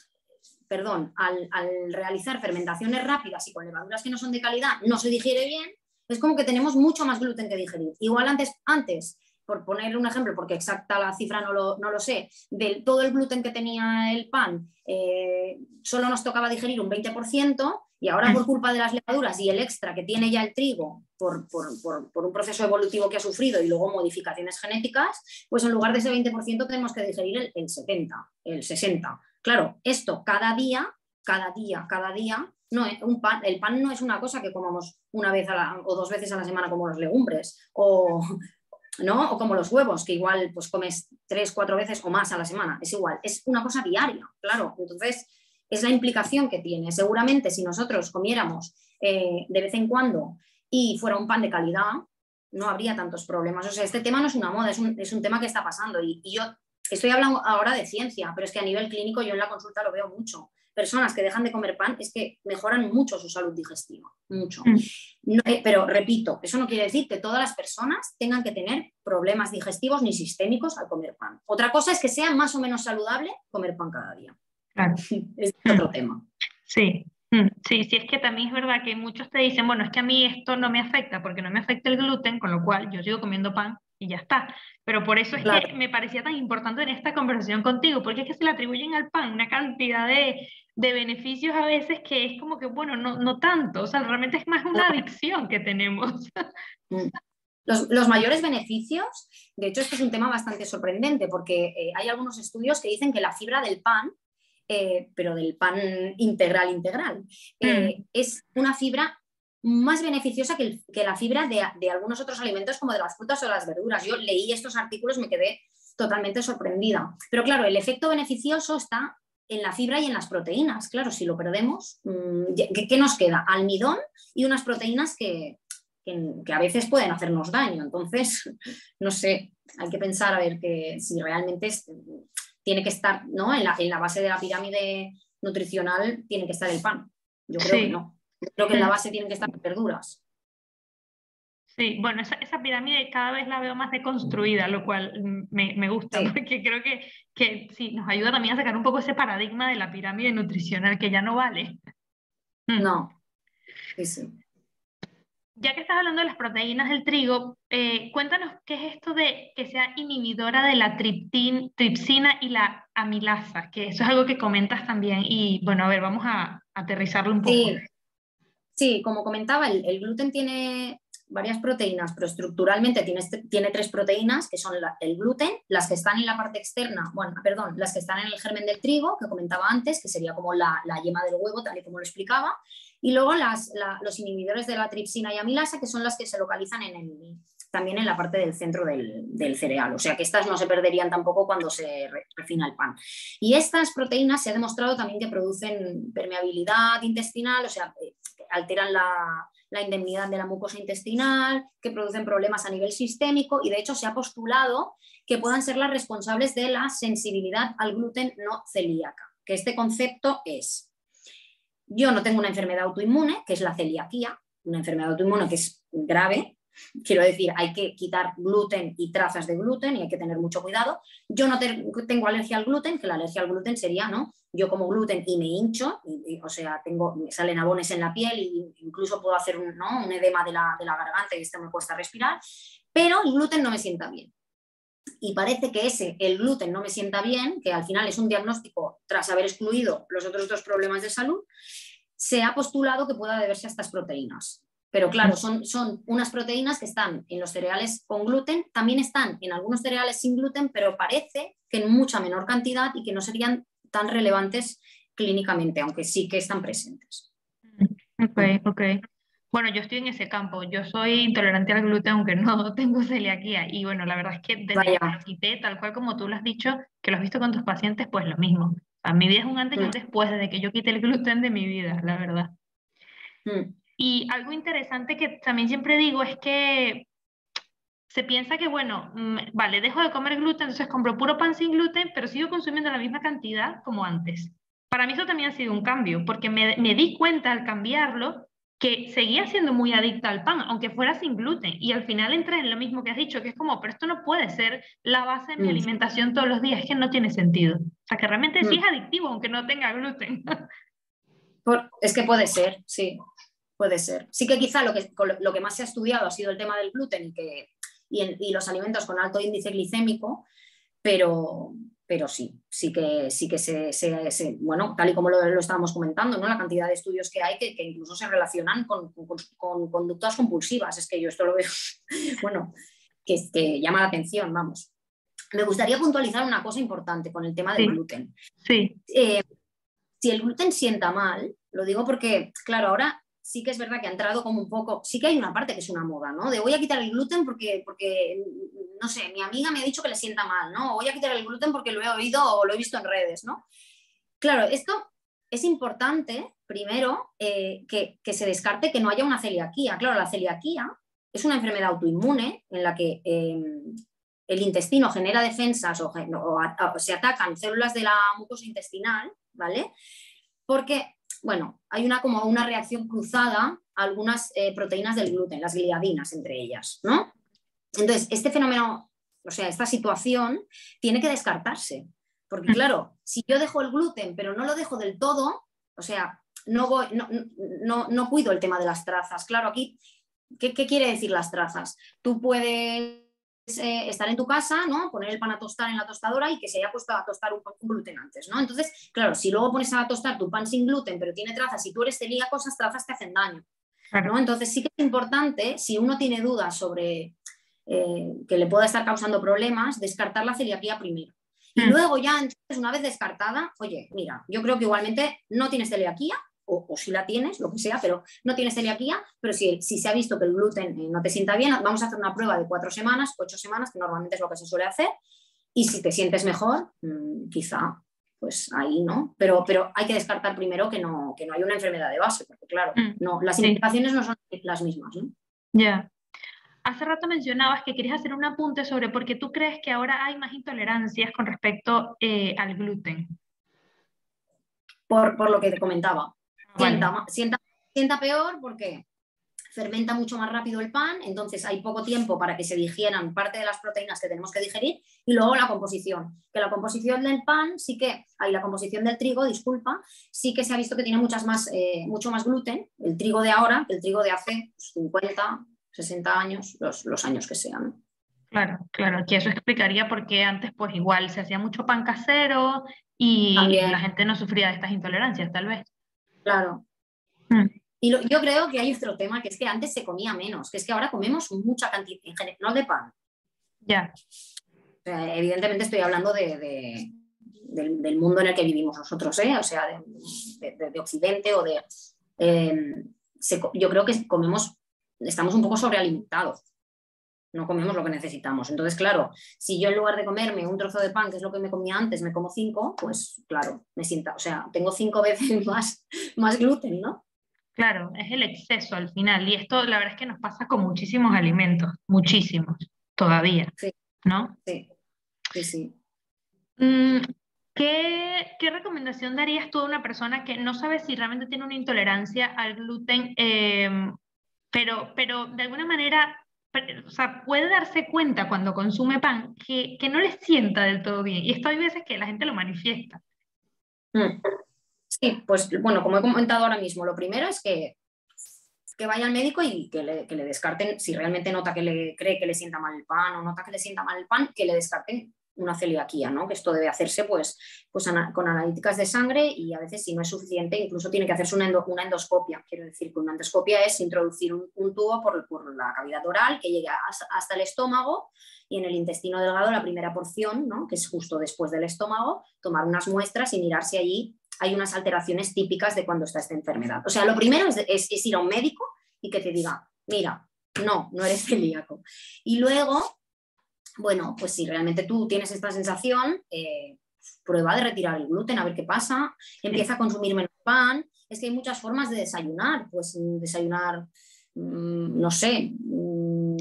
perdón, al, al realizar fermentaciones rápidas y con levaduras que no son de calidad, no se digiere bien, es como que tenemos mucho más gluten que digerir. Igual antes, antes por poner un ejemplo, porque exacta la cifra no lo, no lo sé, de todo el gluten que tenía el pan, eh, solo nos tocaba digerir un veinte por ciento y ahora por culpa de las levaduras y el extra que tiene ya el trigo por, por, por, por un proceso evolutivo que ha sufrido y luego modificaciones genéticas, pues en lugar de ese veinte por ciento tenemos que digerir el, el setenta por ciento, el sesenta por ciento. Claro, esto cada día, cada día, cada día, no, un pan, el pan no es una cosa que comamos una vez a la, o dos veces a la semana como las legumbres o... ¿no? O como los huevos, que igual pues comes tres, cuatro veces o más a la semana, es igual, es una cosa diaria, claro. Entonces, es la implicación que tiene. Seguramente si nosotros comiéramos eh, de vez en cuando y fuera un pan de calidad, no habría tantos problemas. O sea, este tema no es una moda, es un, es un tema que está pasando y, y yo estoy hablando ahora de ciencia, pero es que a nivel clínico yo en la consulta lo veo mucho. Personas que dejan de comer pan es que mejoran mucho su salud digestiva, mucho. No, eh, pero repito, eso no quiere decir que todas las personas tengan que tener problemas digestivos ni sistémicos al comer pan. Otra cosa es que sea más o menos saludable comer pan cada día. Claro. Es otro tema. Sí, sí, sí, es que también es verdad que muchos te dicen, bueno, es que a mí esto no me afecta porque no me afecta el gluten, con lo cual yo sigo comiendo pan y ya está. Pero por eso es Claro. que me parecía tan importante en esta conversación contigo, porque es que se le atribuyen al pan una cantidad de, de beneficios a veces que es como que, bueno, no, no tanto, o sea, realmente es más una adicción que tenemos. Los, los mayores beneficios, de hecho esto es un tema bastante sorprendente porque eh, hay algunos estudios que dicen que la fibra del pan, eh, pero del pan integral integral, eh, mm. es una fibra más beneficiosa que, el, que la fibra de, de algunos otros alimentos como de las frutas o las verduras. Yo leí estos artículos y me quedé totalmente sorprendida. Pero claro, el efecto beneficioso está en la fibra y en las proteínas. Claro, si lo perdemos, ¿qué, qué nos queda? Almidón y unas proteínas que, que, que a veces pueden hacernos daño. Entonces, no sé, hay que pensar a ver que si realmente es, tiene que estar, ¿no? En la, en la base de la pirámide nutricional tiene que estar el pan. Yo creo sí. que no. Yo creo que en la base tienen que estar las verduras. Sí, bueno, esa, esa pirámide cada vez la veo más deconstruida, lo cual me, me gusta, sí. porque creo que, que sí, nos ayuda también a sacar un poco ese paradigma de la pirámide nutricional que ya no vale. No, sí, sí. Ya que estás hablando de las proteínas del trigo, eh, cuéntanos qué es esto de que sea inhibidora de la triptin, tripsina y la amilasa, que eso es algo que comentas también y bueno, a ver, vamos a, a aterrizarlo un poco. Sí, sí, como comentaba, el, el gluten tiene varias proteínas, pero estructuralmente tiene, tiene tres proteínas, que son la, el gluten, las que están en la parte externa, bueno, perdón, las que están en el germen del trigo, que comentaba antes, que sería como la, la yema del huevo, tal y como lo explicaba, y luego las, la, los inhibidores de la tripsina y amilasa, que son las que se localizan en el, también en la parte del centro del, del cereal, o sea que estas no se perderían tampoco cuando se re, refina el pan. Y estas proteínas se ha demostrado también que producen permeabilidad intestinal, o sea, que alteran la, la indemnidad de la mucosa intestinal, que producen problemas a nivel sistémico y de hecho se ha postulado que puedan ser las responsables de la sensibilidad al gluten no celíaca, que este concepto es: yo no tengo una enfermedad autoinmune, que es la celiaquía, una enfermedad autoinmune que es grave, quiero decir, hay que quitar gluten y trazas de gluten y hay que tener mucho cuidado. Yo no te, tengo alergia al gluten, que la alergia al gluten sería, ¿no? Yo como gluten y me hincho, y, y, o sea, tengo, me salen abones en la piel e incluso puedo hacer un, ¿no? un edema de la, de la garganta y esto me cuesta respirar, pero el gluten no me sienta bien. Y parece que ese, el gluten no me sienta bien, que al final es un diagnóstico tras haber excluido los otros dos problemas de salud, se ha postulado que pueda deberse a estas proteínas. Pero claro, son, son unas proteínas que están en los cereales con gluten, también están en algunos cereales sin gluten, pero parece que en mucha menor cantidad y que no serían tan relevantes clínicamente, aunque sí que están presentes. Ok, ok. Bueno, yo estoy en ese campo. Yo soy intolerante al gluten, aunque no tengo celiaquía. Y bueno, la verdad es que desde que me Vaya. lo quité, tal cual como tú lo has dicho, que lo has visto con tus pacientes, pues lo mismo. A mi vida es un antes y un Mm, después desde que yo quité el gluten de mi vida, la verdad. mm, Y algo interesante que también siempre digo es que se piensa que, bueno, mm, vale, dejo de comer gluten, entonces compro puro pan sin gluten, pero sigo consumiendo la misma cantidad como antes. Para mí eso también ha sido un cambio, porque me, me di cuenta al cambiarlo que seguía siendo muy adicta al pan, aunque fuera sin gluten. Y al final entré en lo mismo que has dicho, que es como, pero esto no puede ser la base de mi mm, alimentación todos los días, es que no tiene sentido. O sea, que realmente sí es mm. adictivo, aunque no tenga gluten. Por- es que puede ser, sí, puede ser. Sí que quizá lo que, con lo, lo que más se ha estudiado ha sido el tema del gluten y, que, y, en- y los alimentos con alto índice glicémico, pero, pero sí, sí que, sí que se, se- se- bueno, tal y como lo, lo estábamos comentando, ¿no? La cantidad de estudios que hay que, que incluso se relacionan con, con- con conductas compulsivas. Es que yo esto lo veo, bueno, que, que llama la atención, vamos. Me gustaría puntualizar una cosa importante con el tema del Sí, gluten. sí. Eh, si el gluten sienta mal, lo digo porque, claro, ahora sí que es verdad que ha entrado como un poco, sí que hay una parte que es una moda, ¿no? De voy a quitar el gluten porque, porque, no sé, mi amiga me ha dicho que le sienta mal, ¿no? O voy a quitar el gluten porque lo he oído o lo he visto en redes, ¿no? Claro, esto es importante, primero, eh, que, que, se descarte que no haya una celiaquía. Claro, la celiaquía es una enfermedad autoinmune en la que eh, el intestino genera defensas o, o, o se atacan células de la mucosa intestinal, ¿vale? Porque, bueno, hay una, como una reacción cruzada a algunas eh, proteínas del gluten, las gliadinas entre ellas, ¿no? Entonces, este fenómeno, o sea, esta situación tiene que descartarse, porque Mm. claro, si yo dejo el gluten, pero no lo dejo del todo, o sea, no, voy, no, no, no cuido el tema de las trazas. Claro, aquí, ¿qué, qué quiere decir las trazas? Tú puedes eh, estar en tu casa, ¿no? Poner el pan a tostar en la tostadora y que se haya puesto a tostar un pan con gluten antes, ¿no? Entonces, claro, si luego pones a tostar tu pan sin gluten, pero tiene trazas y tú eres celíaco, esas trazas te hacen daño, Claro. ¿no? Entonces sí que es importante, si uno tiene dudas sobre eh, que le pueda estar causando problemas, descartar la celiaquía primero. Y Mm. luego ya, entonces, una vez descartada, oye, mira, yo creo que igualmente no tienes celiaquía, o, o si la tienes, lo que sea, pero no tienes celiaquía, pero si, si se ha visto que el gluten eh, no te sienta bien, vamos a hacer una prueba de cuatro semanas, ocho semanas, que normalmente es lo que se suele hacer, y si te sientes mejor, mmm, quizá, pues ahí no, pero, pero hay que descartar primero que no, que no hay una enfermedad de base, porque claro, Mm. no, las Sí, implicaciones no son las mismas, ¿no? ya. Hace rato mencionabas que querías hacer un apunte sobre por qué tú crees que ahora hay más intolerancias con respecto eh, al gluten. Por, por lo que te comentaba. Ah, vale, Sienta, sienta, sienta peor porque fermenta mucho más rápido el pan, entonces hay poco tiempo para que se digieran parte de las proteínas que tenemos que digerir y luego la composición, que la composición del pan sí que, hay la composición del trigo, disculpa, sí que se ha visto que tiene muchas más, eh, mucho más gluten, el trigo de ahora, que el trigo de hace cincuenta, sesenta años, los, los años que sean, ¿no? claro, claro, que eso explicaría por qué antes pues igual se hacía mucho pan casero y la También, gente no sufría de estas intolerancias, tal vez. claro. Mm. Y lo, yo creo que hay otro tema, que es que antes se comía menos, que es que ahora comemos mucha cantidad, en general, no de pan. Ya, O sea, evidentemente estoy hablando de, de, del, del, mundo en el que vivimos nosotros, ¿eh? O sea, de, de, de Occidente o de... Eh, se, yo creo que comemos, estamos un poco sobrealimentados, no comemos lo que necesitamos. Entonces, claro, si yo en lugar de comerme un trozo de pan, que es lo que me comía antes, me como cinco, pues claro, me sienta, o sea, tengo cinco veces más, más gluten, ¿no? claro, es el exceso al final y esto la verdad es que nos pasa con muchísimos alimentos, muchísimos, todavía, Sí, ¿no? sí, sí, sí. Mm, ¿qué, qué recomendación darías tú a una persona que no sabe si realmente tiene una intolerancia al gluten, em, pero, pero de alguna manera, pe- o sea, puede darse cuenta cuando consume pan que, que no le sienta del todo bien? Y esto hay veces que la gente lo manifiesta. Mm. Sí, pues bueno, como he comentado ahora mismo, lo primero es que, que vaya al médico y que le, que le descarten, si realmente nota que le cree que le sienta mal el pan o nota que le sienta mal el pan, que le descarten una celiaquía, ¿no? Que esto debe hacerse pues, pues ana, con analíticas de sangre y a veces si no es suficiente incluso tiene que hacerse una, endo, una endoscopia. Quiero decir que una endoscopia es introducir un, un tubo por, por, la cavidad oral que llegue hasta, hasta el estómago y en el intestino delgado la primera porción, ¿no? Que es justo después del estómago, tomar unas muestras y mirar si allí hay unas alteraciones típicas de cuando está esta enfermedad. O sea, lo primero es, es, es ir a un médico y que te diga, mira, no, no eres celíaco. Y luego, bueno, pues si realmente tú tienes esta sensación, eh, prueba de retirar el gluten, a ver qué pasa, empieza a consumir menos pan. Es que hay muchas formas de desayunar, pues desayunar, mmm, no sé, mmm,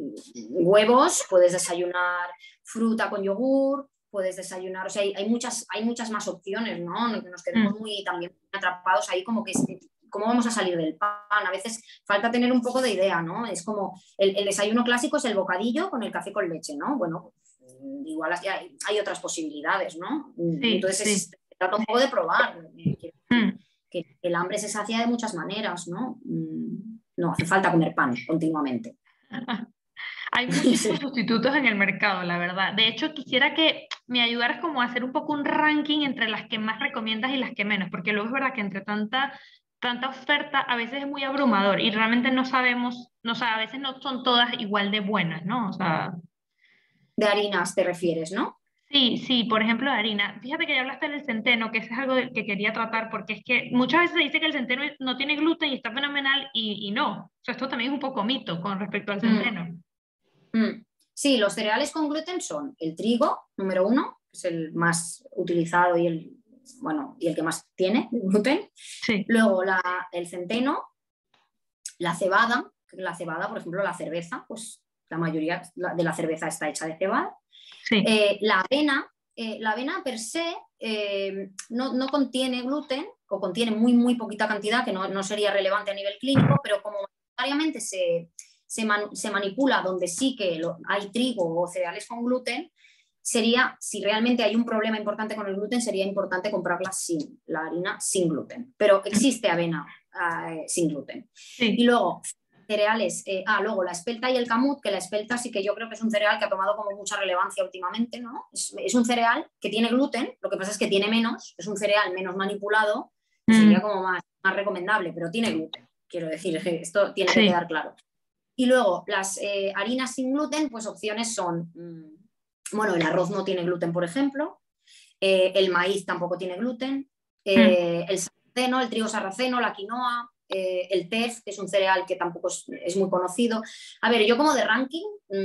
huevos, puedes desayunar fruta con yogur, puedes desayunar, o sea, hay, hay, muchas, hay muchas más opciones, ¿no? Nos quedamos Mm. muy también atrapados ahí como que, ¿cómo vamos a salir del pan? A veces falta tener un poco de idea, ¿no? Es como, el, el desayuno clásico es el bocadillo con el café con leche, ¿no? Bueno, igual hay, hay otras posibilidades, ¿no? Sí, Entonces sí. es, se trata un poco de probar, que, Mm. que el hambre se sacia de muchas maneras, ¿no? No hace falta comer pan continuamente. Hay muchísimos sustitutos en el mercado, la verdad. De hecho, quisiera que me ayudaras como a hacer un poco un ranking entre las que más recomiendas y las que menos, porque luego es verdad que entre tanta, tanta oferta a veces es muy abrumador y realmente no sabemos, no, o sea, a veces no son todas igual de buenas, ¿no? O sea, De harinas te refieres, ¿no? sí, sí, por ejemplo, de harina. Fíjate que ya hablaste del centeno, que eso es algo del que quería tratar, porque es que muchas veces se dice que el centeno no tiene gluten y está fenomenal y, y no. O sea, esto también es un poco mito con respecto al Mm. centeno. Mm. Sí, los cereales con gluten son el trigo, número uno, que es el más utilizado y el, bueno, y el que más tiene gluten. Sí. Luego la, el centeno, la cebada, la cebada, por ejemplo, la cerveza, pues la mayoría de la cerveza está hecha de cebada. Sí. Eh, la avena, eh, la avena per se eh, no, no contiene gluten o contiene muy, muy poquita cantidad, que no, no sería relevante a nivel clínico, pero como mayoritariamente se, se, man, se manipula donde sí que lo, hay trigo o cereales con gluten, sería, si realmente hay un problema importante con el gluten, sería importante comprarla sin, la harina sin gluten. Pero existe avena eh, sin gluten. Sí. Y luego, cereales, eh, ah, luego la espelta y el camut, que la espelta sí que yo creo que es un cereal que ha tomado como mucha relevancia últimamente, ¿no? Es, es un cereal que tiene gluten, lo que pasa es que tiene menos, es un cereal menos manipulado, que Mm. sería como más, más recomendable, pero tiene gluten, quiero decir, esto tiene Sí. que quedar claro. Y luego, las eh, harinas sin gluten, pues opciones son, mmm, bueno, el arroz no tiene gluten, por ejemplo, eh, el maíz tampoco tiene gluten, eh, Mm. el sarraceno, el trigo sarraceno, la quinoa, eh, el tef, que es un cereal que tampoco es, es muy conocido. A ver, yo como de ranking,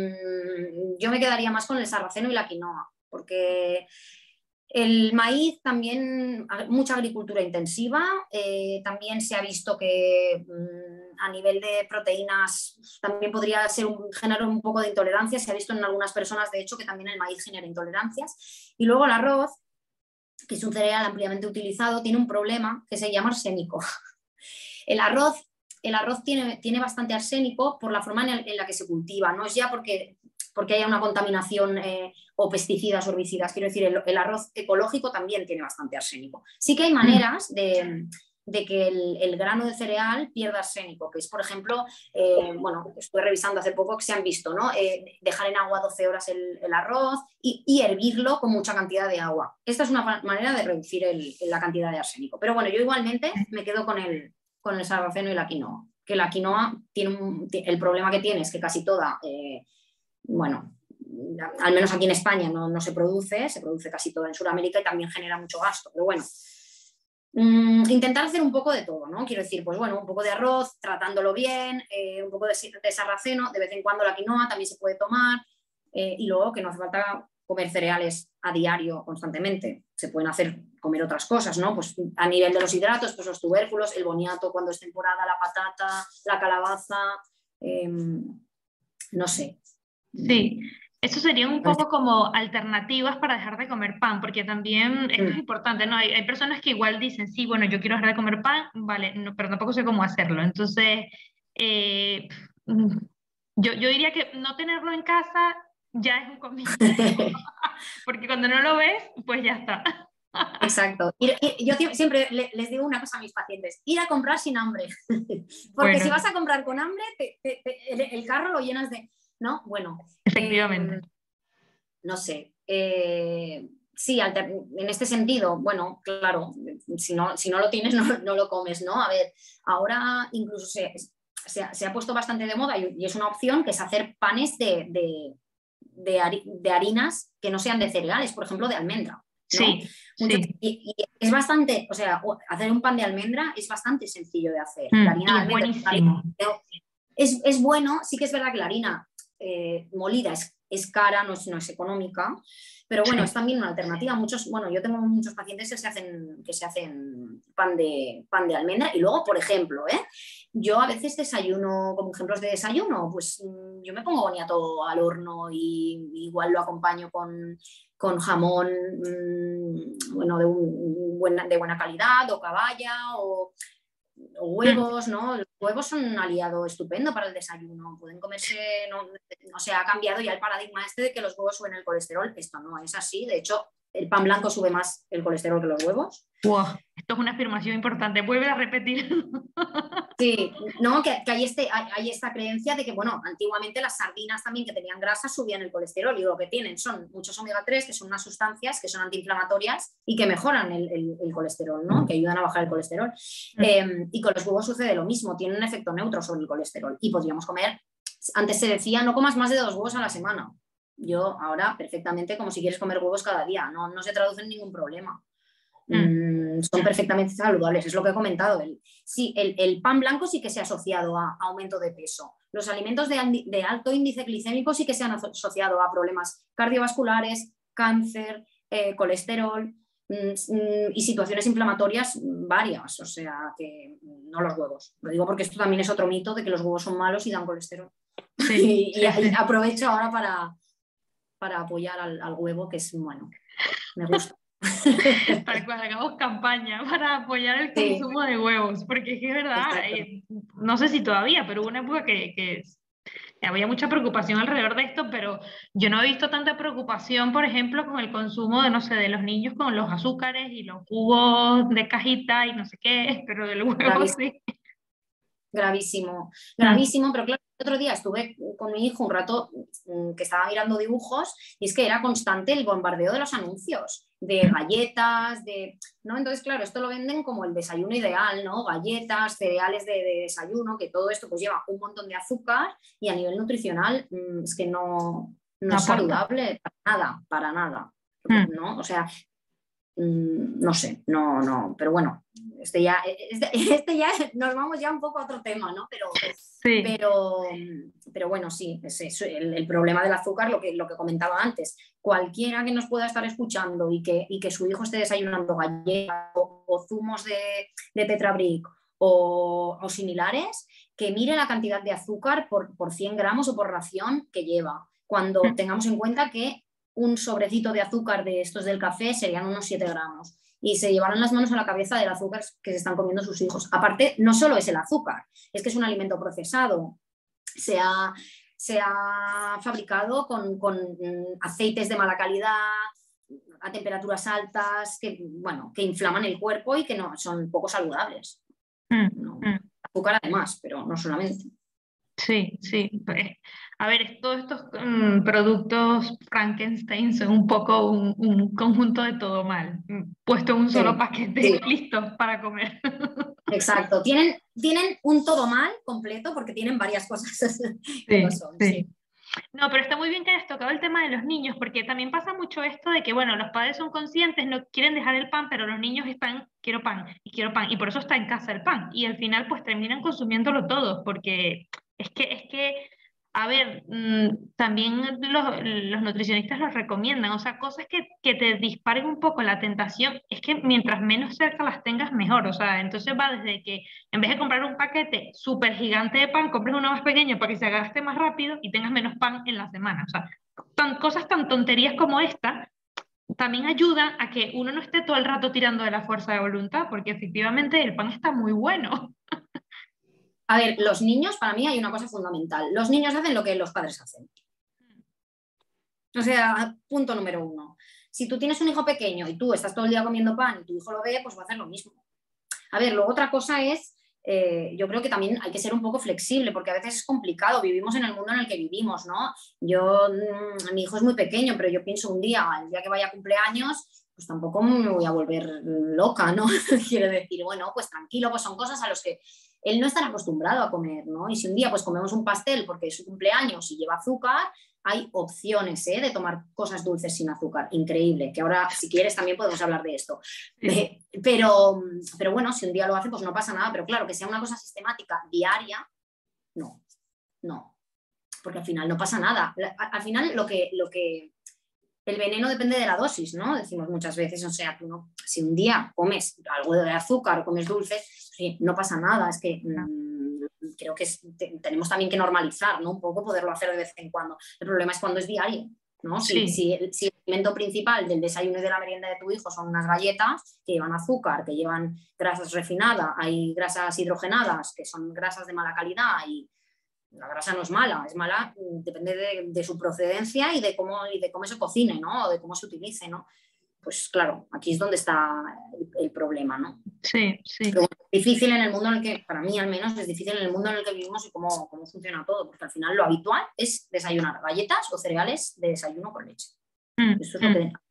mmm, yo me quedaría más con el sarraceno y la quinoa, porque el maíz también, mucha agricultura intensiva, eh, también se ha visto que mmm, a nivel de proteínas también podría ser un, generar un poco de intolerancia, se ha visto en algunas personas de hecho que también el maíz genera intolerancias. Y luego el arroz, que es un cereal ampliamente utilizado, tiene un problema que se llama arsénico. El arroz, el arroz tiene, tiene bastante arsénico por la forma en, en la que se cultiva, no es ya porque, porque haya una contaminación eh, o pesticidas o herbicidas, quiero decir, el, el arroz ecológico también tiene bastante arsénico. Sí que hay maneras de, de que el, el grano de cereal pierda arsénico, que es, por ejemplo, eh, bueno, estuve revisando hace poco que se han visto, ¿no? Eh, dejar en agua doce horas el, el arroz y, y hervirlo con mucha cantidad de agua. Esta es una manera de reducir el, la cantidad de arsénico. Pero bueno, yo igualmente me quedo con el, con el sarraceno y la quinoa. Que la quinoa tiene un, el problema que tiene es que casi toda, eh, bueno, al menos aquí en España no, no se produce, se produce casi toda en Sudamérica y también genera mucho gasto. Pero bueno, mmm, intentar hacer un poco de todo, ¿no? Quiero decir, pues bueno, un poco de arroz, tratándolo bien, eh, un poco de, de sarraceno, de vez en cuando la quinoa también se puede tomar, eh, y luego que no hace falta comer cereales a diario constantemente, se pueden hacer, comer otras cosas, ¿no? Pues a nivel de los hidratos, pues los tubérculos, el boniato cuando es temporada, la patata, la calabaza, eh, no sé. Sí, eso sería un poco como alternativas para dejar de comer pan, porque también esto es importante, ¿no? Hay, hay personas que igual dicen, sí, bueno, yo quiero dejar de comer pan, vale, no, pero tampoco sé cómo hacerlo. Entonces, eh, yo, yo diría que no tenerlo en casa ya es un comienzo, porque cuando no lo ves, pues ya está. Exacto. Ir, ir, yo siempre les digo una cosa a mis pacientes, ir a comprar sin hambre, porque Bueno, si vas a comprar con hambre, te, te, te, el, el carro lo llenas de... ¿No? Bueno, efectivamente. Eh, no sé. Eh, sí, en este sentido, bueno, claro, si no, si no lo tienes, no, no lo comes, ¿no? A ver, ahora incluso se, se, ha, se ha puesto bastante de moda y, y es una opción que es hacer panes de, de, de, de harinas que no sean de cereales, por ejemplo, de almendra. Sí, Mucho, sí. y, y es bastante, o sea, hacer un pan de almendra es bastante sencillo de hacer. La Mm, harina y de es almendra buenísimo. es, es bueno, sí que es verdad que la harina eh, molida es, es cara, no es, no es económica, pero bueno, es Sí. también una alternativa. Muchos, bueno, yo tengo muchos pacientes que se hacen, que se hacen pan, de, pan de almendra y luego, por ejemplo, ¿eh? Yo a veces desayuno, como ejemplos de desayuno, pues yo me pongo boniato al horno y igual lo acompaño con, con jamón mmm, bueno, de, un, buena, de buena calidad o caballa o o Mm. huevos, ¿no? Los huevos son un aliado estupendo para el desayuno. Pueden comerse, no, no se ha cambiado ya el paradigma este de que los huevos suben el colesterol. Esto no es así. De hecho, el pan blanco sube más el colesterol que los huevos. Wow, esto es una afirmación importante. Vuelve a repetir. Sí, no, que, que hay, este, hay, hay, esta creencia de que, bueno, antiguamente las sardinas también que tenían grasa subían el colesterol y lo que tienen son muchos omega tres, que son unas sustancias que son antiinflamatorias y que mejoran el, el, el colesterol, ¿no? Que ayudan a bajar el colesterol. Mm. Eh, y con los huevos sucede lo mismo, tienen un efecto neutro sobre el colesterol y podríamos comer, antes se decía, no comas más de dos huevos a la semana. Yo ahora perfectamente como si quieres comer huevos cada día, no, no se traduce en ningún problema. Mm, son perfectamente saludables, es lo que he comentado. El, sí, el, el pan blanco sí que se ha asociado a, a aumento de peso. Los alimentos de, de alto índice glicémico sí que se han asociado a problemas cardiovasculares, cáncer, eh, colesterol mm, y situaciones inflamatorias varias. O sea, que no los huevos. Lo digo porque esto también es otro mito de que los huevos son malos y dan colesterol. Sí, y, sí, y, sí. y aprovecho ahora para, para apoyar al, al huevo, que es bueno, me gusta. Para que hagamos campaña para apoyar el Sí, consumo de huevos, porque es que es verdad, exacto. eh, no sé si todavía, pero hubo una época que, que había mucha preocupación alrededor de esto, pero yo no he visto tanta preocupación, por ejemplo, con el consumo de, no sé, de los niños con los azúcares y los jugos de cajita y no sé qué, pero del huevo Gravísimo, sí. gravísimo, Mm, gravísimo, pero claro, el otro día estuve con mi hijo un rato mm, que estaba mirando dibujos y es que era constante el bombardeo de los anuncios, de galletas, de... ¿no? Entonces, claro, esto lo venden como el desayuno ideal, ¿no? Galletas, cereales de, de desayuno, que todo esto pues lleva un montón de azúcar y a nivel nutricional mm, es que no, no no es aporta. saludable para nada, para nada, Mm, ¿no? O sea, no sé, no, no, pero bueno, este ya, este, este ya nos vamos ya un poco a otro tema, ¿no? Pero, sí. pero, pero bueno, sí, es, es el, el, problema del azúcar, lo que, lo que comentaba antes, cualquiera que nos pueda estar escuchando y que, y que su hijo esté desayunando galletas o, o zumos de, de Tetrabric o, o similares, que mire la cantidad de azúcar por, por cien gramos o por ración que lleva, cuando Mm. tengamos en cuenta que un sobrecito de azúcar de estos del café serían unos siete gramos. Y se llevaron las manos a la cabeza del azúcar que se están comiendo sus hijos. Aparte, no solo es el azúcar, es que es un alimento procesado. Se ha, se ha fabricado con, con aceites de mala calidad, a temperaturas altas, que, bueno, que inflaman el cuerpo y que no son poco saludables. Mm, No, mm. azúcar además, pero no solamente. Sí, sí. Pues, a ver, todos estos mm, productos Frankenstein son un poco un, un conjunto de todo mal, mm, puesto en un solo Sí, paquete, sí. listo para comer. Exacto, tienen, tienen un todo mal completo porque tienen varias cosas que lo Sí, son, sí. sí. No, pero está muy bien que hayas tocado el tema de los niños, porque también pasa mucho esto de que, bueno, los padres son conscientes, no quieren dejar el pan, pero los niños están, quiero pan, y quiero pan, y por eso está en casa el pan, y al final pues terminan consumiéndolo todos, porque es que, es que, a ver, mm, también los, los nutricionistas los recomiendan, o sea, cosas que, que te disparen un poco la tentación, es que mientras menos cerca las tengas, mejor, o sea, entonces va desde que en vez de comprar un paquete súper gigante de pan, compres uno más pequeño para que se gaste más rápido y tengas menos pan en la semana. O sea, tan, cosas tan tonterías como esta también ayudan a que uno no esté todo el rato tirando de la fuerza de voluntad, porque efectivamente el pan está muy bueno. A ver, los niños, para mí hay una cosa fundamental. Los niños hacen lo que los padres hacen. O sea, punto número uno. Si tú tienes un hijo pequeño y tú estás todo el día comiendo pan y tu hijo lo ve, pues va a hacer lo mismo. A ver, luego otra cosa es, eh, yo creo que también hay que ser un poco flexible, porque a veces es complicado, vivimos en el mundo en el que vivimos, ¿no? Yo, mmm, mi hijo es muy pequeño, pero yo pienso un día, el día que vaya a cumpleaños, pues tampoco me voy a volver loca, ¿no? Quiero decir, bueno, pues tranquilo, pues son cosas a las que él no está acostumbrado a comer, ¿no? Y si un día pues comemos un pastel porque es su cumpleaños y lleva azúcar, hay opciones, ¿eh? De tomar cosas dulces sin azúcar, increíble, que ahora si quieres también podemos hablar de esto. Sí. Eh, pero, pero bueno, si un día lo hace pues no pasa nada, pero claro, que sea una cosa sistemática, diaria, no, no, porque al final no pasa nada. Al final lo que, lo que el veneno depende de la dosis, ¿no? Decimos muchas veces, o sea, tú no, si un día comes algo de azúcar o comes dulces, sí, no pasa nada, es que mmm, creo que es, te, tenemos también que normalizar, ¿no? Un poco poderlo hacer de vez en cuando. El problema es cuando es diario, ¿no? Si, Sí. si, el, si el alimento principal del desayuno y de la merienda de tu hijo son unas galletas que llevan azúcar, que llevan grasas refinadas, hay grasas hidrogenadas, que son grasas de mala calidad y la grasa no es mala, es mala, depende de, de su procedencia y de, cómo, y de cómo se cocine, ¿no? O de cómo se utilice, ¿no? Pues claro, aquí es donde está el, el problema, ¿no? Sí, sí. Pero bueno, es difícil en el mundo en el que, para mí al menos, es difícil en el mundo en el que vivimos y cómo, cómo funciona todo, porque al final lo habitual es desayunar galletas o cereales de desayuno con leche. Mm, Eso es mm. lo que...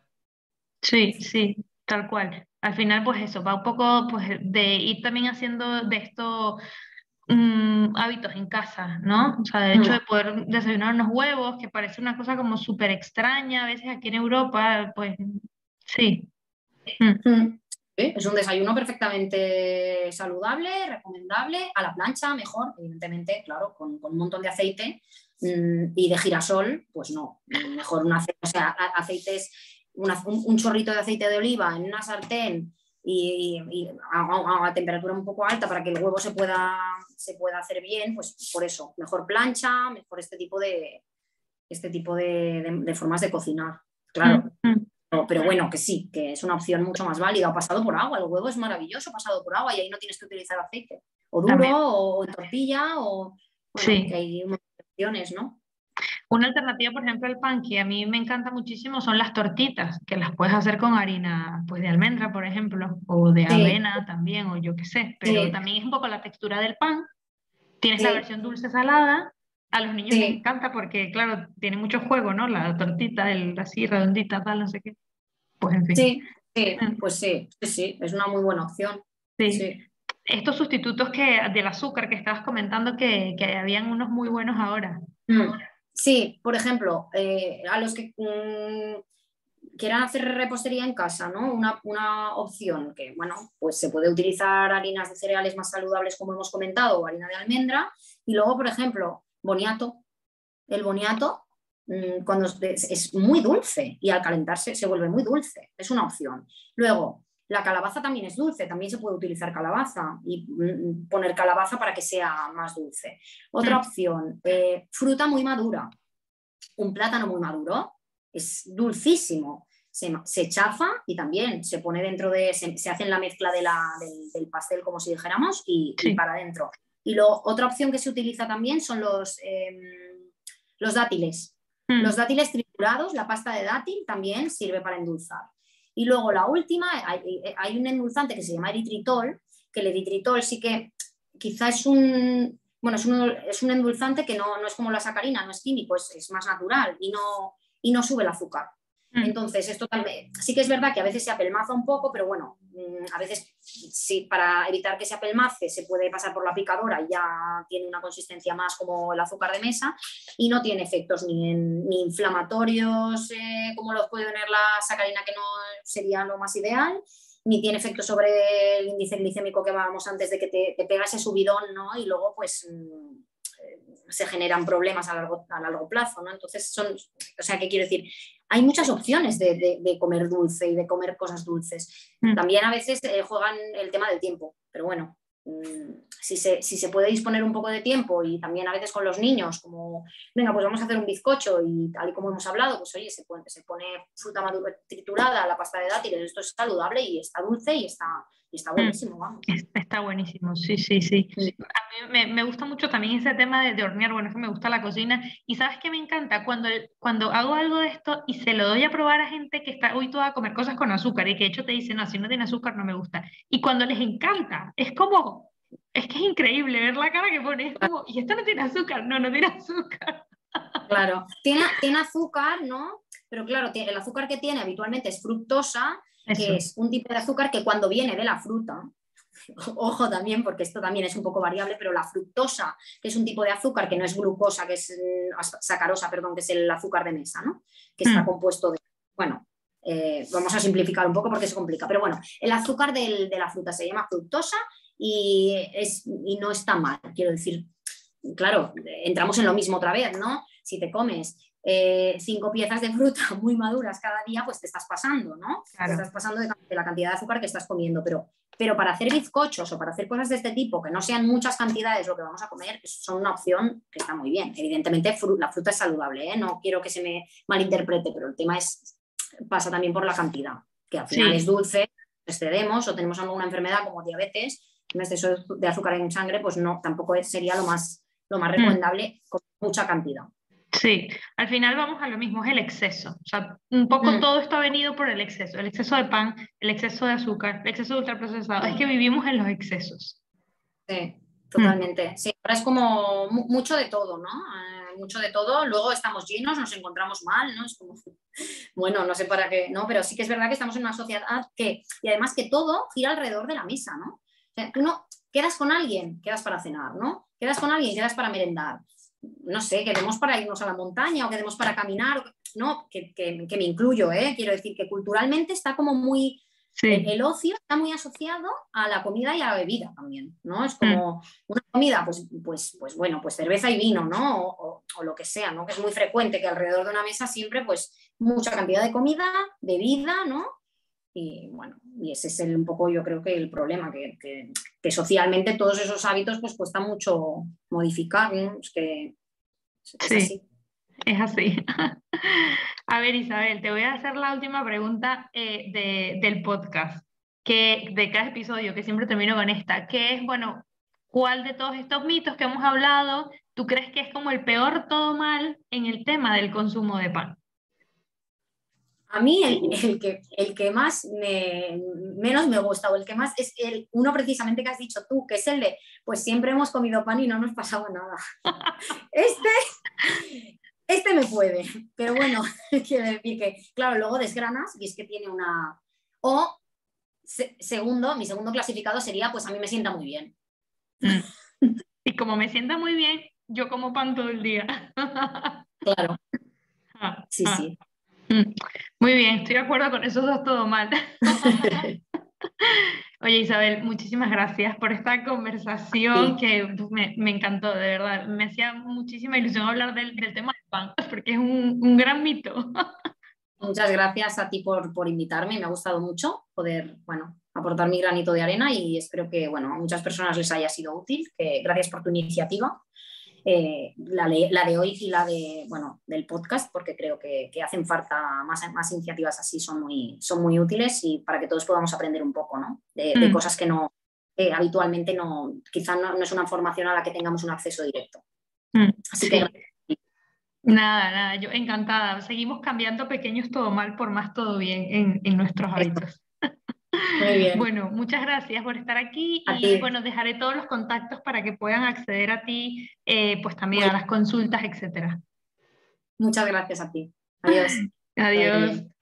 Sí, sí, tal cual. Al final, pues eso, va un poco pues, de ir también haciendo de esto mm, hábitos en casa, ¿no? O sea, el hecho de poder desayunar unos huevos, que parece una cosa como súper extraña a veces aquí en Europa, pues sí. Mm, Mm. Sí, es un desayuno perfectamente saludable, recomendable, a la plancha, mejor, evidentemente, claro, con, con un montón de aceite mmm, y de girasol, pues no, mejor un aceite, o sea, aceites, una, un, un chorrito de aceite de oliva en una sartén y, y, y a, a, a temperatura un poco alta para que el huevo se pueda, se pueda hacer bien, pues por eso, mejor plancha, mejor este tipo de, este tipo de, de, de formas de cocinar, claro. mm, mm. Pero, pero bueno, que sí, que es una opción mucho más válida. O pasado por agua, el huevo es maravilloso pasado por agua y ahí no tienes que utilizar aceite. O duro, También, o en tortilla, o bueno, sí. que hay unas opciones, ¿no? Una alternativa, por ejemplo, al pan, que a mí me encanta muchísimo, son las tortitas, que las puedes hacer con harina, pues de almendra, por ejemplo, o de Sí, avena también, o yo qué sé, pero sí, también es un poco la textura del pan. Tienes la sí, versión dulce salada, a los niños les sí, encanta porque, claro, tiene mucho juego, ¿no? La tortita, el, así redondita, tal, no sé qué. Pues en fin. sí, sí, Mm, pues sí, sí, sí, es una muy buena opción. sí. Sí. Estos sustitutos que, del azúcar que estabas comentando que, que habían unos muy buenos ahora. Mm. Sí, por ejemplo, eh, a los que mm, quieran hacer repostería en casa, ¿no? Una, una opción que, bueno, pues se puede utilizar harinas de cereales más saludables, como hemos comentado, o harina de almendra, y luego, por ejemplo, boniato. El boniato, mmm, cuando es, es muy dulce y al calentarse se vuelve muy dulce, es una opción. Luego, la calabaza también es dulce, también se puede utilizar calabaza y mm, poner calabaza para que sea más dulce. Otra Mm, opción, eh, fruta muy madura. Un plátano muy maduro es dulcísimo. Se, se chafa y también se pone dentro de, se, se hace en la mezcla de la, del, del, pastel, como si dijéramos, y, y sí. para adentro. Y lo, otra opción que se utiliza también son los, eh, los dátiles. Los Mm, dátiles triturados, la pasta de dátil también sirve para endulzar. Y luego la última, hay, hay un endulzante que se llama eritritol, que el eritritol sí que quizás es un, bueno, es un, es un endulzante que no, no es como la sacarina, no es químico, es, es más natural y no, y no sube el azúcar. mm, Entonces, esto también, sí que es verdad que a veces se apelmaza un poco, pero bueno, a veces sí, para evitar que se apelmace se puede pasar por la picadora y ya tiene una consistencia más como el azúcar de mesa y no tiene efectos ni, en, ni inflamatorios eh, como los puede tener la sacarina, que no sería lo más ideal, ni tiene efectos sobre el índice glicémico que hablábamos antes de que te, te pega ese subidón, ¿no? Y luego pues se generan problemas a largo, a largo plazo, ¿no? Entonces son, o sea, ¿qué quiero decir? Hay muchas opciones de, de, de comer dulce y de comer cosas dulces. mm. También a veces eh, juegan el tema del tiempo, pero bueno, mmm, si, se, si se puede disponer un poco de tiempo y también a veces con los niños, como, venga, pues vamos a hacer un bizcocho y tal y como hemos hablado, pues oye, se pone, se pone fruta madura triturada, la pasta de dátiles, esto es saludable y está dulce y está, y está buenísimo, vamos. Está buenísimo, sí, sí, sí. Mm. A mí me, me gusta mucho también ese tema de, de hornear, bueno, es que me gusta la cocina. Y sabes que me encanta cuando, el- cuando hago algo de esto y se lo doy a probar a gente que está habituada a comer cosas con azúcar y que de hecho te dicen, no, si no tiene azúcar no me gusta. Y cuando les encanta, es como, es que es increíble ver la cara que pone, es como, y esto no tiene azúcar, no, no tiene azúcar. Claro, tiene, tiene azúcar, ¿no? Pero claro, el azúcar que tiene habitualmente es fructosa, que Eso, es un tipo de azúcar que cuando viene de la fruta, ojo también, porque esto también es un poco variable, pero la fructosa, que es un tipo de azúcar que no es glucosa, que es eh, sacarosa, perdón, que es el azúcar de mesa, ¿no? Que está Mm. compuesto de, bueno, eh, vamos a simplificar un poco porque se complica, pero bueno, el azúcar del, de la fruta se llama fructosa y, es, y no está mal, quiero decir, claro, entramos en lo mismo otra vez, ¿no? Si te comes eh, cinco piezas de fruta muy maduras cada día, pues te estás pasando, ¿no? Claro. Te estás pasando de, de la cantidad de azúcar que estás comiendo, pero, pero para hacer bizcochos o para hacer cosas de este tipo, que no sean muchas cantidades lo que vamos a comer, son una opción que está muy bien. Evidentemente fru la fruta es saludable, ¿eh? No quiero que se me malinterprete, pero el tema es, pasa también por la cantidad, que al final Sí. es dulce, excedemos o tenemos alguna enfermedad como diabetes, un exceso de azúcar en sangre, pues no, tampoco sería lo más, lo más recomendable con mucha cantidad. Sí, al final vamos a lo mismo, es el exceso. O sea, un poco Mm. todo esto ha venido por el exceso, el exceso de pan, el exceso de azúcar, el exceso de ultraprocesado. Es Sí. que vivimos en los excesos. Sí, Mm. totalmente. Sí, ahora es como mu mucho de todo, ¿no? Eh, mucho de todo. Luego estamos llenos, nos encontramos mal, ¿no? Es como, bueno, no sé para qué, ¿no? Pero sí que es verdad que estamos en una sociedad que, y además que todo gira alrededor de la mesa, ¿no? O sea, tú no quedas con alguien, quedas para cenar, ¿no? Quedas con alguien, quedas para merendar. No sé, quedemos para irnos a la montaña o quedemos para caminar, no, que, que, que me incluyo, ¿eh? Quiero decir que culturalmente está como muy, Sí. el, el ocio está muy asociado a la comida y a la bebida también, ¿no? Es Mm. como una comida, pues, pues, pues bueno, pues cerveza y vino, ¿no? O, o, o lo que sea, ¿no? Que es muy frecuente que alrededor de una mesa siempre, pues, mucha cantidad de comida, bebida, ¿no? Y bueno, y ese es el, un poco yo creo que el problema, que, que, que socialmente todos esos hábitos pues cuesta mucho modificar, ¿no? Es que es Sí, así. es así. A ver, Isabel, te voy a hacer la última pregunta eh, de, del podcast, que, de cada episodio, que siempre termino con esta, que es, bueno, ¿cuál de todos estos mitos que hemos hablado tú crees que es como el peor todo mal en el tema del consumo de pan? A mí el, el, que, el que más me, menos me gusta o el que más es el uno precisamente que has dicho tú, que es el de, pues siempre hemos comido pan y no nos pasaba nada. Este, este me puede, pero bueno, quiero decir que, claro, luego desgranas y es que tiene una... O, se, segundo, mi segundo clasificado sería, pues a mí me sienta muy bien. Mm. Y como me sienta muy bien, yo como pan todo el día. Claro, Ah, sí, ah. sí. Mm. Muy bien, estoy de acuerdo con esos dos todo mal. Oye, Isabel, muchísimas gracias por esta conversación Sí. que me, me encantó, de verdad. Me hacía muchísima ilusión hablar del, del tema del pan, porque es un, un gran mito. Muchas gracias a ti por, por invitarme, me ha gustado mucho poder, bueno, aportar mi granito de arena y espero que, bueno, a muchas personas les haya sido útil. Que, gracias por tu iniciativa, eh, la, de, la de hoy y la de, bueno, del podcast, porque creo que, que hacen falta más, más iniciativas así, son muy, son muy útiles y para que todos podamos aprender un poco, ¿no? De, de Mm. cosas que no, eh, habitualmente no, quizá no, no es una formación a la que tengamos un acceso directo. Mm. Así Sí. que... Nada, nada, yo encantada. Seguimos cambiando pequeños todo mal por más todo bien en, en nuestros hábitos. Muy bien. Bueno, muchas gracias por estar aquí A y ti. bueno, dejaré todos los contactos para que puedan acceder a ti, eh, pues también Muy a las consultas, etcétera. Muchas gracias a ti. Adiós. Que vaya Adiós. bien.